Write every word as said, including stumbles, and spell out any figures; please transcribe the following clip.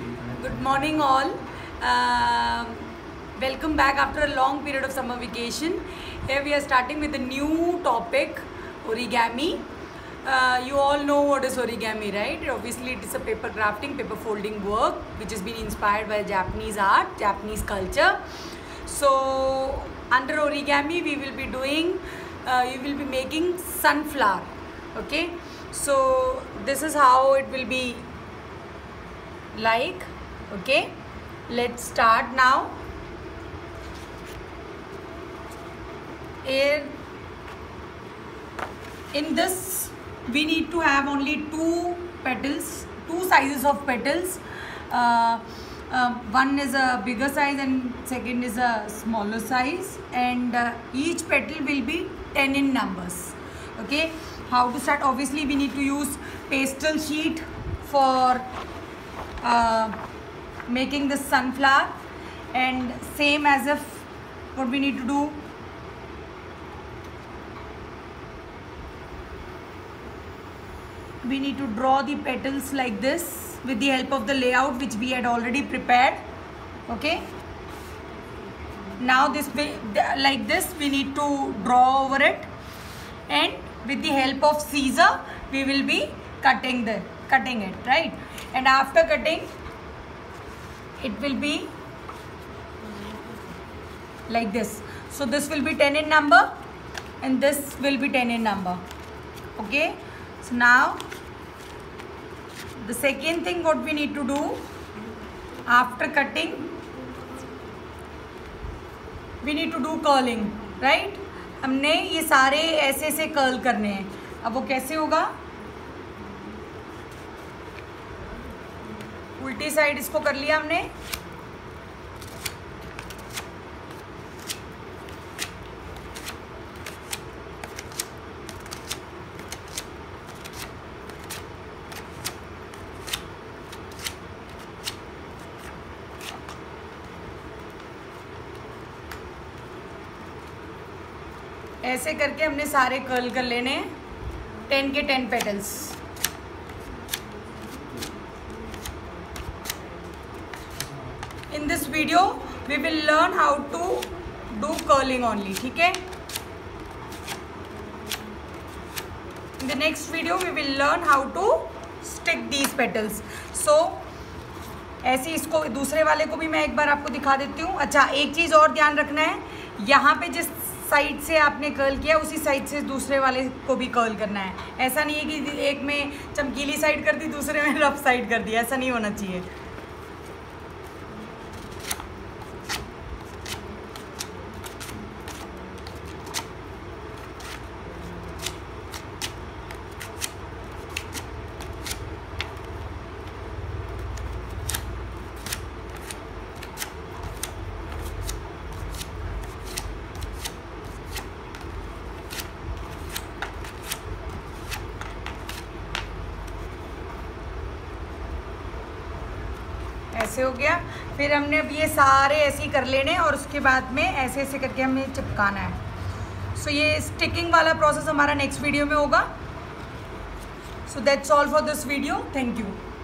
Good morning all. Uh, welcome back after a long period of summer vacation. Here we are starting with a new topic, origami. Uh, you all know what is origami, right? Obviously it is a paper crafting, paper folding work which has been inspired by Japanese art, Japanese culture. So under origami we will be doing, uh, you will be making sunflower. Okay, so this is how it will be like. Okay, let's start now. In, in this we need to have only two petals, two sizes of petals. Uh, uh, one is a bigger size and second is a smaller size, and uh, each petal will be ten in numbers. Okay, how to start? Obviously we need to use pastel sheet for uh, making the sunflower, and same as if what we need to do, we need to draw the petals like this with the help of the layout which we had already prepared. Okay, now this way, like this we need to draw over it, and with the help of scissor we will be cutting the cutting it, right? And after cutting it will be like this. So this will be ten in number and this will be ten in number. Okay, so now the second thing what we need to do, after cutting we need to do curling, right? हमने ये सारे ऐसे ऐसे curl करने हैं. अब वो कैसे होगा? उल्टी साइड इसको कर लिया हमने, ऐसे करके हमने सारे कर्ल कर लेने हैं, टेन के ten petals. In this video we will learn how to do curling only. ठीक है? In the next video we will learn how to stick these petals. So ऐसे इसको दूसरे वाले को भी मैं एक बार आपको दिखा देती हूँ. अच्छा, एक चीज़ और ध्यान रखना है, यहाँ पे जिस साइड से आपने कर्ल किया उसी साइड से दूसरे वाले को भी कर्ल करना है. ऐसा नहीं है कि एक में चमकीली साइड कर दी दूसरे में रफ साइड कर दी, ऐसा नहीं होना चाहिए. ऐसे हो गया. फिर हमने अब ये सारे ऐसे ही कर लेने और उसके बाद में ऐसे ऐसे करके हमें चिपकाना है. सो so, ये स्टिकिंग वाला प्रोसेस हमारा नेक्स्ट वीडियो में होगा. So that's all for this video. Thank you.